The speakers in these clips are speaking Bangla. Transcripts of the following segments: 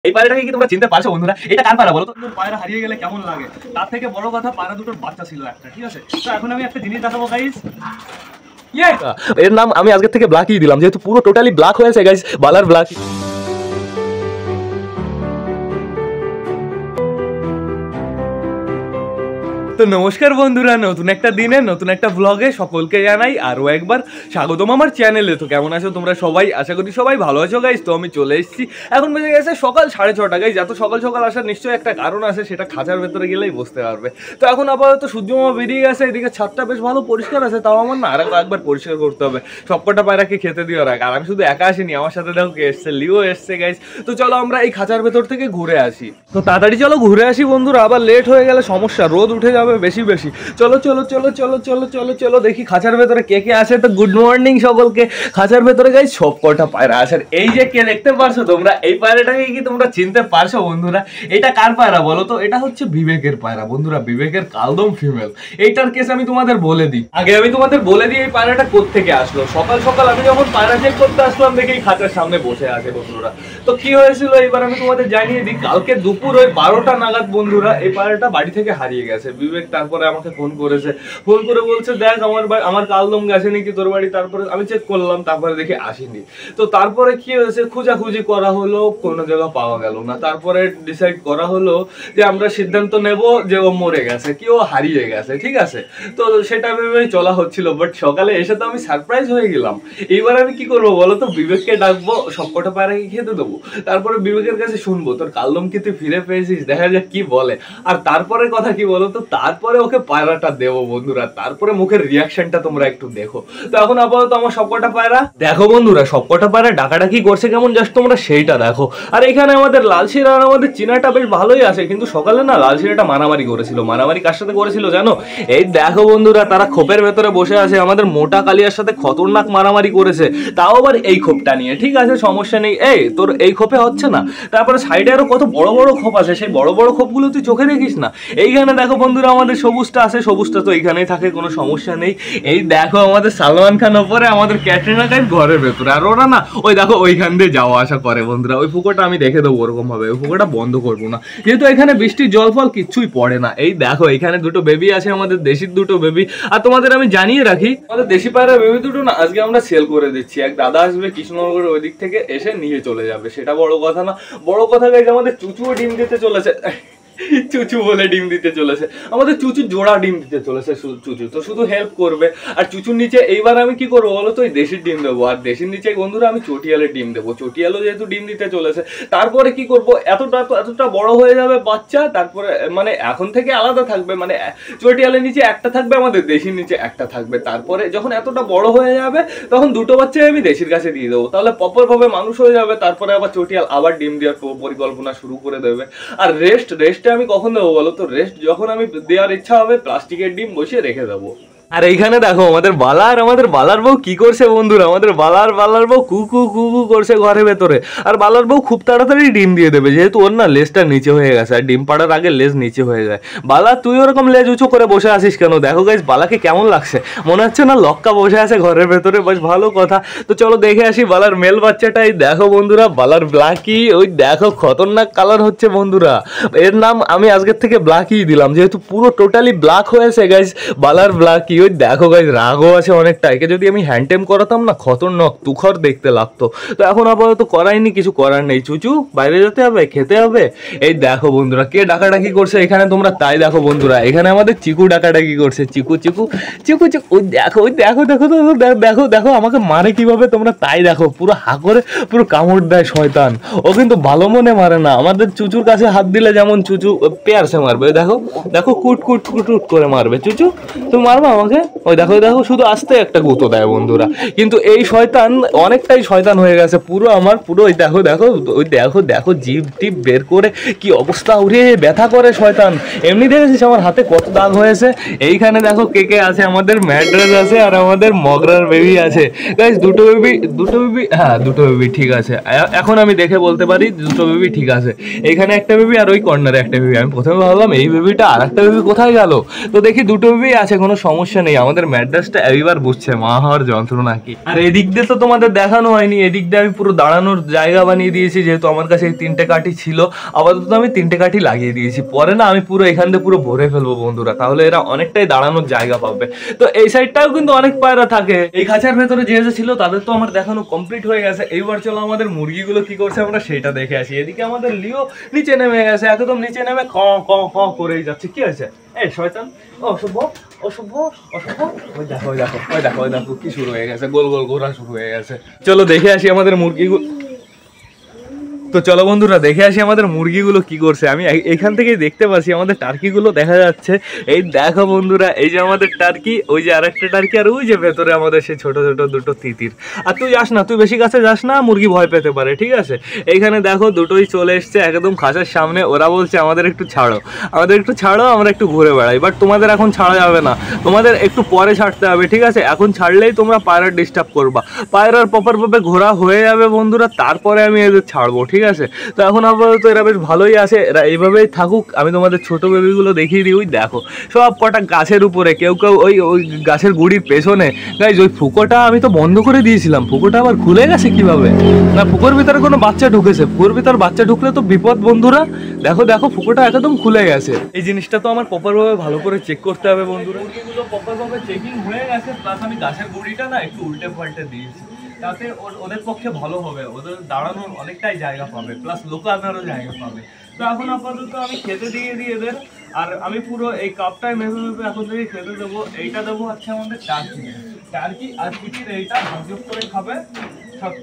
এই পায়রাটাকে কি তোমরা চিনতে পারছো বন্ধুরা? এটা কার পায়রা বলো তো? পায়রা হারিয়ে গেলে কেমন লাগে? তার থেকে বড় কথা পায়রা দুটোর বাচ্চা ছিল একটা, ঠিক আছে? তো এখন আমি একটা জিনিস দেখাবো গাইস। এর নাম আমি আজকে থেকে ব্ল্যাকই দিলাম, যেহেতু পুরো টোটালি ব্ল্যাক হয়েছে গাইস, বালার ব্ল্যাক। তো নমস্কার বন্ধুরা, নতুন একটা দিনে নতুন একটা ব্লগে সকলকে জানাই আরও একবার স্বাগতম আমার চ্যানেলে। তো কেমন আছো তোমরা সবাই? আশা করি সবাই ভালো আছো গাইস। তো আমি চলে এসেছি, এখন বেজে গেছে সকাল 6:30 গাইস। এত সকাল সকাল আসার নিশ্চয়ই একটা কারণ আছে, সেটা খাঁচার ভেতরে গেলেই বুঝতে পারবে। তো এখন আপাতত সূর্যমামা বেরিয়ে গেছে, এদিকে ছাদটা বেশ ভালো পরিষ্কার আছে, তাও আমার না একবার পরিষ্কার করতে হবে। সবকটা পায়রাকে খেতে দিয়ে রাখ। আর আমি শুধু একা আসিনি, আমার সাথে দেখো কে এসছে, লিও এসছে গাইস। তো চলো আমরা এই খাঁচার ভেতর থেকে ঘুরে আসি। তো তাড়াতাড়ি চলো ঘুরে আসি বন্ধুরা, আবার লেট হয়ে গেলে সমস্যা, রোদ উঠে যাবে বেশি বেশি। চলো চলো চলো চলো চলো চলো চলো দেখি খাঁচার ভেতরে কে কে আছে। তো গুড মর্নিং সকলকে। খাঁচার ভেতরে গাইস সব কটা পায়রা আছে। এই যে কে দেখতে পারছো তোমরা, এই পায়রাটাকে কি তোমরা চিনতে পারছো বন্ধুরা? এটা কার পায়রা বলো তো? এটা হচ্ছে বিবেকের পায়রা বন্ধুরা, বিবেকের কালদম ফিমেল। এইটার কেস আমি তোমাদের বলে দিই। আগে আমি তোমাদের বলে দিই এই পায়রাটা কোত্থেকে আসলো। সকাল সকাল আমি যখন পায়রা চেক করতে আসলাম দেখি খাঁচার সামনে বসে আছে বন্ধুরা। তো কি হয়েছিল এবার আমি তোমাদের জানিয়ে দিই। কালকে দুপুর ওই 12টা নাগাদ বন্ধুরা এই পায়রাটা বাড়ি থেকে হারিয়ে গেছে। বিবেক তারপরে আমাকে ফোন করেছে, ফোন করে বলছে দেখ আমার কালদম গেছে নাকি তোর বাড়ি। তারপরে আমি চেক করলাম, তারপরে দেখে আসেনি। তো তারপরে কি হয়েছে, খোঁজাখুঁজি করা হলো, কোনো জায়গা পাওয়া গেল না। তারপরে ডিসাইড করা হলো যে আমরা সিদ্ধান্ত নেব যে ও মরে গেছে, কি ও হারিয়ে গেছে, ঠিক আছে? তো সেটা ভেবেই চলা হচ্ছিল, বাট সকালে এসে তো আমি সারপ্রাইজ হয়ে গেলাম। এইবার আমি কি করবো বলো তো? বিবেককে ডাকবো, সবকটা পায়রাকে খেতে দেবো, তারপরে বিবেকের কাছে শুনবো তোর কালদম কি তুই ফিরে পেয়েছিস, দেখা যাক কি বলে। আর তারপরে কথা কি বলো তো, তারপরে ওকে পায়রাটা দেবো বন্ধুরা, তারপরে মুখের রিয়াকশনটা তোমরা একটু দেখো। তো এখন আপাতত আমার সবকটা পায়রা দেখো বন্ধুরা, সবকটা পায়রা ডাকাডাকি করছে কেমন, জাস্ট তোমরা সেইটা দেখো। আর এখানে আমাদের লালশিরা আর আমাদের চীনাটা বেশ ভালোই আছে, কিন্তু সকালে না লালশিরাটা মারামারি করেছিল। মারামারি কার সাথে করেছিল জানো? এই দেখো বন্ধুরা, তারা খোপের ভেতরে বসে আছে, আমাদের মোটা কালিয়ার সাথে খতরনাক মারামারি করেছে, তাও আবার এই খোপটা নিয়ে। ঠিক আছে, সমস্যা নেই, এই তোর এই খোপে হচ্ছে না। তারপরে সাইডে আরো কত বড় বড় খোপ আছে, সেই বড় বড় খোপগুলো তুই চোখে দেখিস না। এইখানে দেখো বন্ধুরা আমাদের সবুজটা আছে, সবুজটা তো এইখানেই থাকে, কোনো সমস্যা নেই। এই দেখো আমাদের সালমান খান ওপরে, আমাদের ক্যাটরিনা কাইফ ঘরের ভেতরে, আর ওরা না ওই দেখো ওইখান দিয়ে যাওয়া আসা করে বন্ধুরা। ওই পুকুরটা আমি দেখে দেবো ওরকম ভাবে, ওই পুকুরটা বন্ধ করবো না, যেহেতু এখানে বৃষ্টির জল ফল কিচ্ছুই পড়ে না। এই দেখো এখানে দুটো বেবি আছে, আমাদের দেশির দুটো বেবি। আর তোমাদের আমি জানিয়ে রাখি, আমাদের দেশি পায়রা বেবি দুটো না আজকে আমরা সেল করে দিচ্ছি। এক দাদা আসবে কৃষ্ণনগরের ওই দিক থেকে, এসে নিয়ে চলে যাবে। সেটা বড় কথা না, বড় কথা গাইজ আমাদের চুচুও ডিম দিতে চলেছে। চুচু বলে ডিম দিতে চলেছে, আমাদের চুচু জোড়া ডিম দিতে চলেছে। চুচু তো শুধু হেল্প করবে। আর চুচুর নিচে এইবার আমি কি করবো বলো তো? ওই দেশির ডিম দেবো, আর দেশির নিচে বন্ধুরা আমি চটিয়ালের ডিম দেবো। চটিয়ালও যেহেতু ডিম দিতে চলেছে, তারপরে কি করবো, এতটা বড় হয়ে যাবে বাচ্চা, তারপরে মানে এখন থেকে আলাদা থাকবে, মানে চটিয়ালের নিচে একটা থাকবে, আমাদের দেশির নিচে একটা থাকবে। তারপরে যখন এতটা বড় হয়ে যাবে তখন দুটো বাচ্চাই আমি দেশির কাছে দিয়ে দেবো, তাহলে প্রপার ভাবে মানুষ হয়ে যাবে। তারপরে আবার চটিয়াল আবার ডিম দেওয়ার পরিকল্পনা শুরু করে দেবে। আর রেস্টে আমি কখন দেবো বলো তো? রেস্ট যখন আমি দেওয়ার ইচ্ছা হবে, প্লাস্টিকের ডিম বসিয়ে রেখে দেবো। আর এইখানে দেখো আমাদের বালার বউ কি করছে বন্ধুরা, আমাদের বালার বউ কুকু কুকু করছে ঘরের ভেতরে। আর বালার বউ খুব তাড়াতাড়ি ডিম দিয়ে দেবে, যেহেতু ওর না লেজটা নিচে হয়ে গেছে, আর ডিম পাড়ার আগে লেজ নিচে হয়ে যায়। বালা তুই ওরকম লেজ উঁচু করে বসে আছিস কেন? দেখো গাইস বালাকে কেমন লাগছে, মনে হচ্ছে না লক্কা বসে আছে ঘরের ভেতরে, বেশ ভালো কথা। তো চলো দেখে আসি বালার মেল বাচ্চাটাই। দেখো বন্ধুরা বালার ব্ল্যাকি, ওই দেখো খতরনাক কালার হচ্ছে বন্ধুরা। এর নাম আমি আজকের থেকে ব্ল্যাকই দিলাম, যেহেতু পুরো টোটালি ব্ল্যাক হয়েছে গাইস, বালার ব্ল্যাকি। ওই দেখো গাইস রাগও আছে অনেকটা, একে যদি আমি হ্যান্ড টেম করাতাম না খতরনাক তুখর দেখতে লাগতো। তো এখন আপাতত করাইনি, কিছু করার নেই। চুচু বাইরে যেতে হবে, খেতে হবে। এই দেখো বন্ধুরা কে ডাকাডাকি করছে এখানে, তোমরা তাই দেখো বন্ধুরা। এখানে আমাদের চিকু ডাকাডাকি করছে, চিকু চিকু চিকু চিকু। ওই দেখো দেখো দেখো দেখো আমাকে মারে কিভাবে, তোমরা তাই দেখো। পুরো হা করে পুরো কামড় দেয় শয়তান। ও কিন্তু ভালো মনে মারে না, আমাদের চুচুর কাছে হাত দিলে যেমন চুচু পেয়ারসে মারবে। দেখো দেখো কুট কুট কুট কুট করে মারবে। চুচু তুমি মারবে আমাকে? ওই দেখো দেখো শুধু আস্তে একটা গুঁতো দেয় বন্ধুরা। কিন্তু এই শয়তান অনেকটাই শয়তান হয়ে গেছে পুরো আমার, পুরো ওই দেখো দেখো ওই দেখো দেখো জিভ টিপ বের করে কি অবস্থা, উড়ে ব্যথা করে শয়তান। এমনি দেখেছিস আমার হাতে কত দাগ হয়েছে। এইখানে দেখো কে কে আছে, আমাদের ম্যাড্রাস আছে আর আমাদের মগরার বেবি আছে গাইস। দুটো বেবি হ্যাঁ দুটো বেবি ঠিক আছে, এখন আমি দেখে বলতে পারি দুটো বেবি ঠিক আছে। এইখানে একটা বেবি আর ওই কর্নারে একটা বেবি। আমি প্রথমে ভাবলাম এই বেবিটা, আর একটা বেবি কোথায় গেল? তো দেখি দুটো বেবি আছে, কোনো সমস্যা নেই, আমাদের ম্যাড্রাসটা এইবার বুঝছে মা হওয়ার যন্ত্রণা কি। আর এদিক দিয়ে তো তোমাদের দেখানো হয়নি, এদিক দিয়ে আমি পুরো দাঁড়ানোর জায়গা বানিয়ে দিয়েছি, যেহেতু আমার কাছে এই 3টে কাঠি ছিল। আপাতত আমি 3টে কাঠি লাগিয়ে দিয়েছি, পরে না আমি পুরো এখান দিয়ে পুরো ভরে ফেলবো বন্ধুরা, তাহলে এরা অনেকটাই দাঁড়ানোর জায়গা পাবে। তো এই সাইডটাও কিন্তু অনেক পায়রা থাকে। এই খাঁচার ভেতরে যে যে ছিল তাদের তো আমার দেখানো কমপ্লিট হয়ে গেছে। এইবার চলো আমাদের মুরগিগুলো কি করছে আমরা সেটা দেখে আসি। এদিকে আমাদের লিও নিচে নেমে গেছে, একদম নিচে নেমে ক ক ক করেই যাচ্ছে। কি হয়েছে এই শয়তান, অশুভ অশুভ অশুভ, ওই দেখো ওই দেখো ওই দেখো ওই দেখো কি শুরু হয়ে গেছে, গোল গোল ঘোরা শুরু হয়ে গেছে। চলো দেখে আসি আমাদের মুরগিগুলো। তো চলো বন্ধুরা দেখে আসি আমাদের মুরগিগুলো কি করছে। আমি এখান থেকেই দেখতে পাচ্ছি আমাদের টার্কিগুলো দেখা যাচ্ছে। এই দেখো বন্ধুরা, এই যে আমাদের টার্কি, ওই যে আরেকটা টার্কি, আর ওই যে ভেতরে আমাদের সেই ছোট ছোট দুটো তিতির। আর তুই যাস না, তুই বেশি কাছে যাস না, মুরগি ভয় পেতে পারে, ঠিক আছে। এইখানে দেখো দুটোই চলে এসছে একদম খাঁচার সামনে। ওরা বলছে আমাদের একটু ছাড়ো, আমাদের একটু ছাড়ো, আমরা একটু ঘুরে বেড়াই। বাট তোমাদের এখন ছাড়া যাবে না, তোমাদের একটু পরে ছাড়তে হবে, ঠিক আছে। এখন ছাড়লেই তোমরা পায়রার ডিস্টার্ব করবা। পায়রার প্রপারভাবে ঘোরা হয়ে যাবে বন্ধুরা, তারপরে আমি এদের ছাড়বো, ঠিক আছে। তো এখন আপাতত এরা বেশ ভালোই আছে, এরা এইভাবেই থাকুক। আমি তোমাদের ছোট বেবিগুলো দেখিয়ে দিই। ওই দেখো সব কটা গাছের উপরে, কেউ কেউ ওই ওই গাছের গুড়ির পেছনে। গাইজ ওই ফুকোটা আমি তো বন্ধ করে দিয়েছিলাম, ফুকোটা আবার খুলে গেছে কিভাবে? না ফুকোর ভিতরে কোনো বাচ্চা ঢুকেছে, ফুকোর ভিতর বাচ্চা ঢুকলে তো বিপদ বন্ধুরা। দেখো দেখো ফুকোটা একদম খুলে গেছে। এই জিনিসটা তো আমার প্রপারভাবে ভালো করে চেক করতে হবে বন্ধুরা। মুরগিগুলো প্রপারভাবে চেকিং হয়ে গেছে, প্লাস আমি গাছের গুড়িটা না একটু উল্টে পাল্টে দিয়েছি, তাতে ওদের পক্ষে ভালো হবে, ওদের দাঁড়ানোর অনেকটাই জায়গা পাবে, প্লাস লুকানোরও জায়গা পাবে। তো এখন আপাতত আমি খেতে দিয়ে দিই এদের। আর আমি পুরো এই কাপটায় মেপে মেপে এখন থেকে খেতে দেবো। এইটা দেবো হচ্ছে আমাদের টার্কি, টার্কি আর পিটির এইটা ভাগ করে খাবে সব।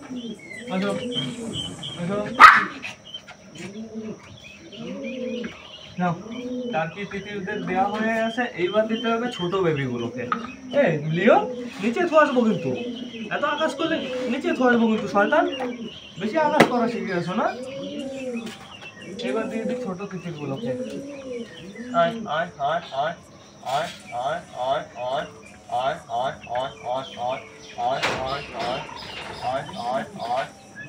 টার্কি তিতিরদের দেওয়া হয়ে গেছে, এইবার দিতে হবে ছোট বেবিগুলোকে। এই লিও নিচে থো আসবো কিন্তু, এত আকাশ করলে নিচে থো আসবো কিন্তু শয়তান, বেশি আকাশ করা শিখে গেছো না। এবার দিয়ে দিই ছোট তিতিরগুলোকে। আয় আয় আয় আয় আয় আয় আয় আয় আয় আয় আয় আয় আয় আয় আয় আয় আয় আয় আয়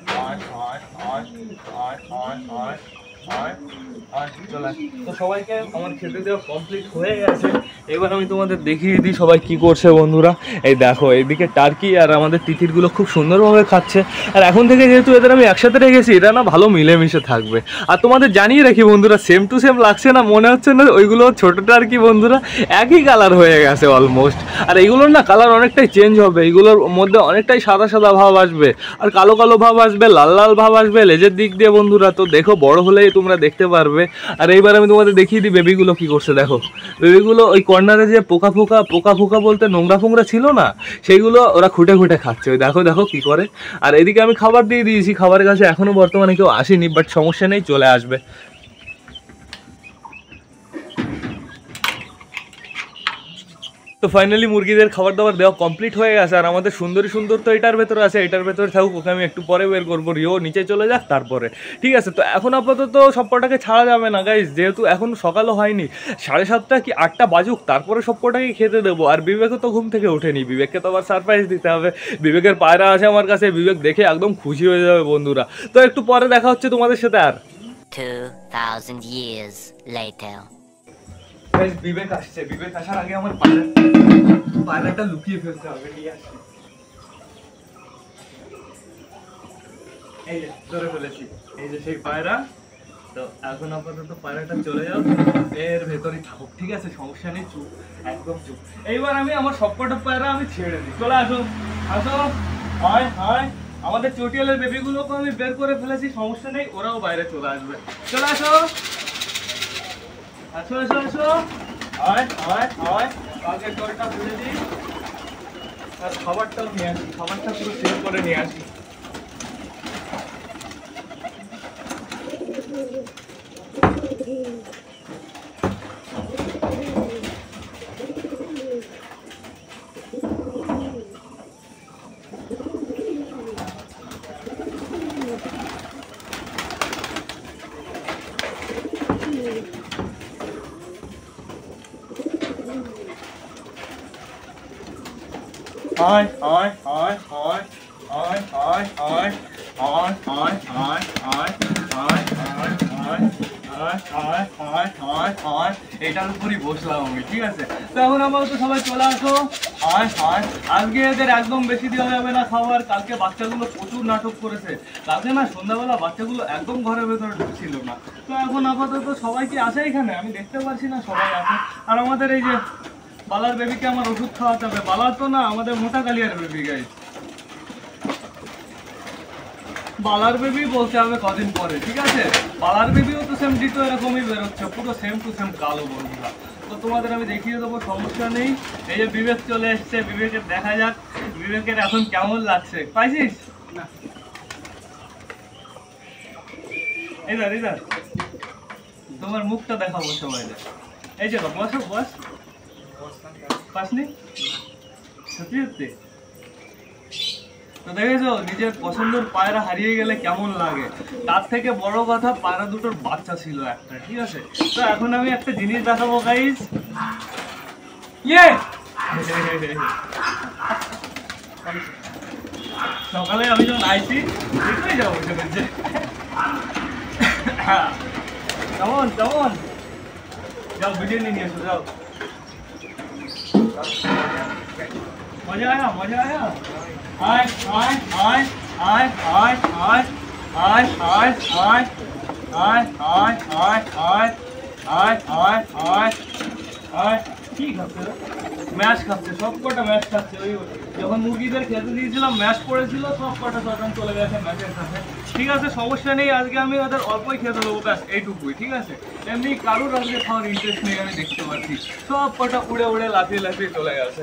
তো সবাইকে আমার খেতে দেওয়া কমপ্লিট হয়ে গেছে। এবার আমি তোমাদের দেখিয়ে দিই সবাই কি করছে বন্ধুরা। এই দেখো এইদিকে টার্কি আর আমাদের তিতিরগুলো খুব সুন্দরভাবে খাচ্ছে। আর এখন থেকে যেহেতু এদের আমি একসাথে রেখেছি, এরা না ভালো মিলেমিশে থাকবে। আর তোমাদের জানিয়ে রাখি বন্ধুরা, সেম টু সেম লাগছে না, মনে হচ্ছে না ওইগুলো ছোটো টার্কি বন্ধুরা, একই কালার হয়ে গেছে অলমোস্ট। আর এইগুলোর না কালার অনেকটাই চেঞ্জ হবে, এইগুলোর মধ্যে অনেকটাই সাদা সাদা ভাব আসবে, আর কালো কালো ভাব আসবে, লাল লাল ভাব আসবে লেজের দিক দিয়ে বন্ধুরা। তো দেখো বড় হলেই তোমরা দেখতে পারবে। আর এইবার আমি তোমাদের দেখিয়ে দিই বেবিগুলো কি করছে। দেখো বেবিগুলো ওই কর্নারে যে পোকা ফোকা বলতে নোংরা ফোংরা ছিল না, সেইগুলো ওরা খুঁটে খুঁটে খাচ্ছে। ওই দেখো দেখো কি করে। আর এদিকে আমি খাবার দিয়ে দিয়েছি, খাবারের কাছে এখনো বর্তমানে কেউ আসেনি, বাট সমস্যা নেই, চলে আসবে। তো ফাইনালি মুরগিদের খাবার দাবার দেওয়া কমপ্লিট হয়ে গেছে। আর আমাদের সুন্দরী সুন্দর তো এটার ভেতরে আছে, এটার ভেতরে থাকুক, ওকে আমি একটু পরে বের করবো, রিও নিচে চলে যাক তারপরে, ঠিক আছে। তো এখন আপাতত সব কটাকে ছাড়া যাবে না গাইজ, যেহেতু এখন সকালও হয়নি, 7:30 কি 8টা বাজুক, তারপরে সব কটাকে খেতে দেবো। আর বিবেকও তো ঘুম থেকে ওঠেনি, বিবেককে তো আবার সারপ্রাইজ দিতে হবে। বিবেকের পায়রা আছে আমার কাছে, বিবেক দেখে একদম খুশি হয়ে যাবে বন্ধুরা। তো একটু পরে দেখা হচ্ছে তোমাদের সাথে। আর 2000 years later. বিবেক আসছে, বিবেক আসার আগে আমার পায়রাটা লুকিয়ে ফেলতে হবে, নিয়ে আসছি। এই যে ধরে ফেলেছি, এই যে সেই পায়রা। তো এখন আপাতত পায়রাটা চলে যাও, এর ভেতরে থাকুক, ঠিক আছে, সমস্যা নেই, চুপ, একদম চুপ। এইবার আমি আমার সবকটা পায়রা আমি ছেড়ে দিই, চলে আসো আসো, হায় হায়। আমাদের চটিয়ালের বেবিগুলোকে আমি বের করে ফেলেছি, সমস্যা নেই, ওরাও বাইরে চলে আসবে, চলে আসো আসো আসো আসো, আয় আয় আয়। আগের জলটা ফেলে দিই, আর খাবারটাও নিয়ে আসি, খাবারটা পুরো সেভ করে নিয়ে আসি। Hi, hi, hi, hi, hi, hi, hi, hi, hi, hi, hi, hi, hi, hi, এটার উপরই বসলাম আমি, ঠিক আছে। তো এখন আপাতত সবাই চলে আসো। আজকে এদের একদম বেশি দেওয়া যাবে না খাবার। কালকে বাচ্চাগুলো প্রচুর নাটক করেছে। কালকে না সন্ধ্যাবেলা বাচ্চাগুলো একদম ঘরের ভেতরে ঢুকছিল না। তো এখন আপাতত সবাই কি আসে এখানে, আমি দেখতে পাচ্ছি না সবাই আসে। আর আমাদের এই যে বালার বেবিকে আমার ওষুধ খাওয়াতে হবে। বালার তো না, আমাদের মোটা কালিয়ার বেবি গাইস। বালার বেবি বলতে হবে কদিন পরে, ঠিক আছে। বালার বেবিও তো সেম ডিটো এরকমই বেরোচ্ছে, পুরো সেম টু সেম কালো বন্ধুরা। তো তোমাদের আমি দেখিয়ে দেবো, সমস্যা নেই। এই যে বিবেক চলে এসছে, বিবেকের দেখা যাক বিবেকের এখন কেমন লাগছে। পাইছিস না? ইধার তোমার মুখটা দেখাবো সবাই। এই যে বসো, বস। পাসনি সত্যি সত্যি? তো দেখেছো, নিজের পছন্দের পায়রা হারিয়ে গেলে কেমন লাগে। তার থেকে বড় কথা, পায়রা দুটোর বাচ্চা ছিল একটা, ঠিক আছে। তো এখন আমি একটা জিনিস দেখাবো গাইস। সকালে আমি যখন আইছি দেখতেই যাবো কেমন কেমন। যাও ভিডিও নিয়ে এসো, যাও। মজা আয়া, মজা আয়া। আয় আয় আয় আয় আয় আয় আয় আয় আয় আয় আয় আয় আয় আয় আয় আয় আয়। কি খাচ্ছে? ম্যাশ খাচ্ছে, সব কটা ম্যাশ খাচ্ছে। ওই যখন মুরগিদের খেতে দিয়েছিলাম ম্যাশ পড়েছিল, সব কটা সরকার চলে গেছে ম্যাশের কাছে। ঠিক আছে, সমস্যা নেই। আজকে আমি ওদের অল্পই খেতে দেবো, ব্যাস এইটুকুই, ঠিক আছে। এমনি কারোর আজকে খাওয়ার ইন্টারেস্ট নেই, আমি দেখতে পাচ্ছি। সব কটা উড়ে উড়ে লাফিয়ে লাফিয়ে চলে গেছে।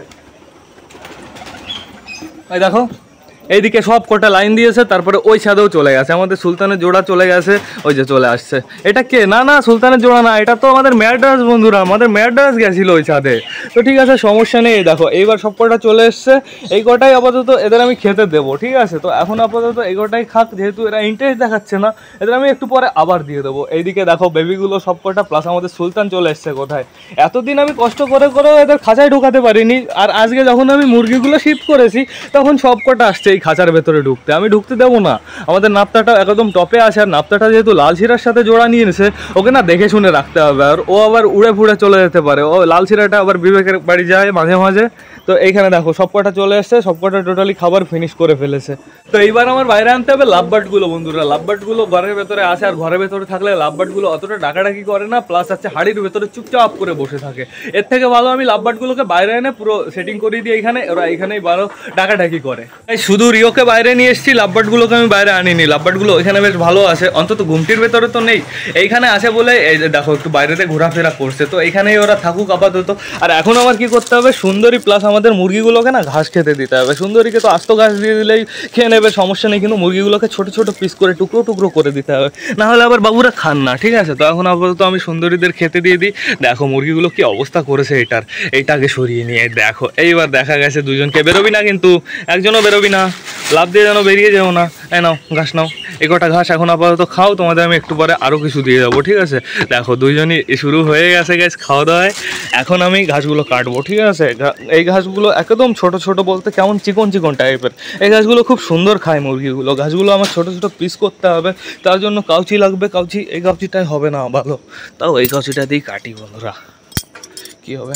এই দেখো, এইদিকে সব কটা লাইন দিয়েছে, তারপরে ওই ছাদেও চলে গেছে। আমাদের সুলতানের জোড়া চলে গেছে, ওই যে চলে আসছে। এটা কে? না না, সুলতানের জোড়া না, এটা তো আমাদের ম্যাড্রাস বন্ধুরা। আমাদের ম্যাড্রাস গেছিল ওই ছাদে। তো ঠিক আছে, সমস্যা নেই। দেখো এইবার সব কটা চলে এসছে। এই কটাই আপাতত এদের আমি খেতে দেবো, ঠিক আছে। তো এখন আপাতত এই কটাই খাক, যেহেতু এরা ইন্টারেস্ট দেখাচ্ছে না। এদের আমি একটু পরে আবার দিয়ে দেবো। এইদিকে দেখো বেবিগুলো সব কটা, প্লাস আমাদের সুলতান চলে এসছে। কোথায় এতদিন আমি কষ্ট করে করেও এদের খাঁচায় ঢোকাতে পারিনি। আর আজকে যখন আমি মুরগিগুলো শিফট করেছি, তখন সব কটা আসছে এই খাঁচার ভেতরে ঢুকতে। আমি ঢুকতে দেবো না। আমাদের নাপ্তাটা একদম টপে আছে, আর নাপ্তাটা যেহেতু লালশিরার সাথে জোড়া নিয়ে নিয়েছে, ওকে না দেখে শুনে রাখতে হবে। আর ও আবার উড়ে ফুড়ে চলে যেতে পারে। ও লালশিরাটা আবার বিবেকের বাড়ি যায় মাঝে মাঝে। তো এইখানে দেখো সব কটা চলে এসছে, সব কটা টোটালি খাবার ফিনিশ করে ফেলেছে। তো এইবার আমার বাইরে আনতে হবে লাভবার্ডগুলো বন্ধুরা। লাভবার্ডগুলো ঘরের ভেতরে আসে, আর ঘরের ভেতরে থাকলে লাভবার্ডগুলো অতটা ডাকাডাকি করে না, প্লাস আছে হাড়ির ভেতরে চুপচাপ করে বসে থাকে। এর থেকে ভালো আমি লাভবার্ডগুলোকে বাইরে এনে পুরো সেটিং করে দিই এখানে, ওরা এখানেই ভালো ডাকাডাকি করে। তাই শুধু রিওকে বাইরে নিয়ে এসেছি, লাভবার্ডগুলোকে আমি বাইরে আনিনি। লাভবার্ডগুলো এখানে বেশ ভালো আছে, অন্তত ঘুমটির ভেতরে তো নেই। এইখানে আছে বলে এই দেখো একটু বাইরেতে ঘোরাফেরা করছে। তো এইখানেই ওরা থাকুক আপাতত। আর এখন আমার কি করতে হবে, সুন্দরী প্লাস আমাদের মুরগিগুলোকে না ঘাস খেতে দিতে হবে। সুন্দরীকে তো আস্ত ঘাস দিয়ে দিলেই খেয়ে নেবে, সমস্যা নেই। কিন্তু মুরগিগুলোকে ছোট ছোট পিস করে টুকরো টুকরো করে দিতে হবে, না হলে আবার বাবুরা খান না, ঠিক আছে। তো এখন আপাতত আমি সুন্দরীদের খেতে দিয়ে দিই। দেখো মুরগিগুলো কি অবস্থা করেছে এটার। এইটাকে সরিয়ে নিয়ে দেখো, এইবার দেখা গেছে দুজনকে। বেরোবি না কিন্তু, একজনও বেরোবি না, লাভ দিয়ে যেন বেরিয়ে যাও না। এই নাও ঘাস নাও, এই কটা ঘাস এখন আপাতত খাও। তোমাদের আমি একটু পরে আরও কিছু দিয়ে যাবো, ঠিক আছে। দেখো দুইজনই শুরু হয়ে গেছে গ্যাস খাওয়া দাওয়ায়। এখন আমি ঘাসগুলো কাটবো, ঠিক আছে। এই ঘাসগুলো একদম ছোট ছোট বলতে কেমন চিকন চিকন টাইপের। এই ঘাসগুলো খুব সুন্দর খায় মুরগিগুলো। ঘাসগুলো আমার ছোট ছোট পিস করতে হবে, তার জন্য কাউচি লাগবে। কাউচি, এই কাউচিটাই হবে না ভালো, তাও এই কাউচিটা দিয়েই কাটি বন্ধুরা। কি হবে?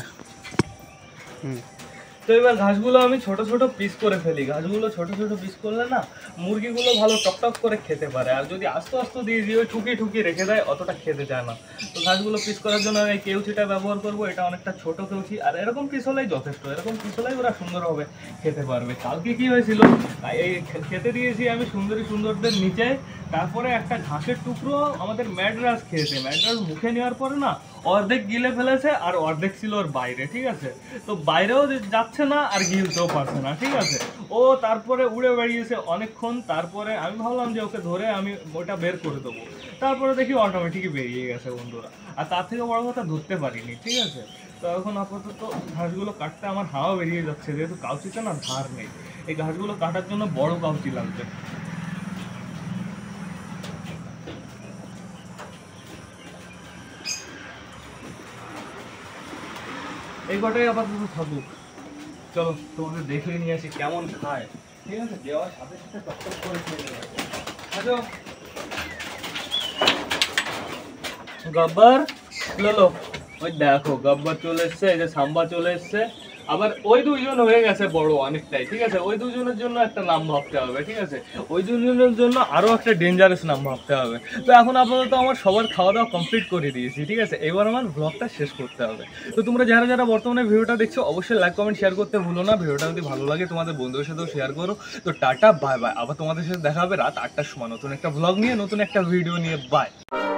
তো এবার ঘাসগুলো আমি ছোট ছোট পিস করে ফেলি। ঘাসগুলো ছোট ছোট পিস করলে না মুরগিগুলো ভালো টকটক করে খেতে পারে। আর যদি আস্তে আস্তে দিয়ে দিয়ে ওই ঠুকি ঠুকি রেখে দেয়, অতটা খেতে চায় না। তো ঘাসগুলো পিস করার জন্য এই কেউচিটা ব্যবহার করবো। এটা অনেকটা ছোট কেউচি, আর এরকম পিস হলেই যথেষ্ট। এরকম পিস হলেই ওরা সুন্দরভাবে খেতে পারবে। কালকে কি হয়েছিল, এই খেতে দিয়েছি আমি সুন্দরদের নিচে। তারপরে একটা ঘাসের টুকরো আমাদের ম্যাড্রাস খেয়েছে। ম্যাড্রাস মুখে নেওয়ার পরে না অর্ধেক গিলে ফেলেছে, আর অর্ধেক ছিল ওর বাইরে, ঠিক আছে। তো বাইরেও যাচ্ছে না আর গিলতেও পারছে না, ঠিক আছে। ও তারপরে উড়ে বেরিয়েছে অনেকক্ষণ। তারপরে আমি ভাবলাম যে ওকে ধরে আমি ওটা বের করে দেবো। তারপরে দেখি অটোমেটিকই বেরিয়ে গেছে বন্ধুরা। আর তার থেকে বড় কথা ধরতে পারিনি, ঠিক আছে। তো এখন আপাতত ঘাসগুলো কাটতে আমার হাওয়া বেরিয়ে যাচ্ছে, যেহেতু কাউচিতে না ধার নেই। এই ঘাসগুলো কাটার জন্য বড় কাউচি লাগবে। এই কটাই আপাতত থাকুক। চলো তোমাকে দেখে নিয়ে আসি কেমন খায়, ঠিক আছে। দেওয়ার সাথে সাথে টকটক করে খেয়ে নেবে। গব্বর লো, ওই দেখো গব্বর চলে এসছে, এই যে সাম্বা চলে এসছে, আবার ওই দুইজন হয়ে গেছে বড় অনেকটাই, ঠিক আছে। ওই দুজনের জন্য একটা নাম ভাবতে হবে, ঠিক আছে। ওই দুজনের জন্য আরো একটা ডেঞ্জারাস নাম ভাবতে হবে। তো এখন আপাতত আমার সবার খাওয়া দাওয়া কমপ্লিট করে দিয়েছি, ঠিক আছে। এবার আমার ব্লগটা শেষ করতে হবে। তো তোমরা যারা যারা বর্তমানে ভিডিওটা দেখছো অবশ্যই লাইক কমেন্ট শেয়ার করতে ভুলো না। ভিডিওটা যদি ভালো লাগে তোমাদের বন্ধুদের সাথেও শেয়ার করো। তো টাটা বাই বাই, আবার তোমাদের সাথে দেখা হবে রাত 8টার সময় নতুন একটা ব্লগ নিয়ে, নতুন একটা ভিডিও নিয়ে। বাই।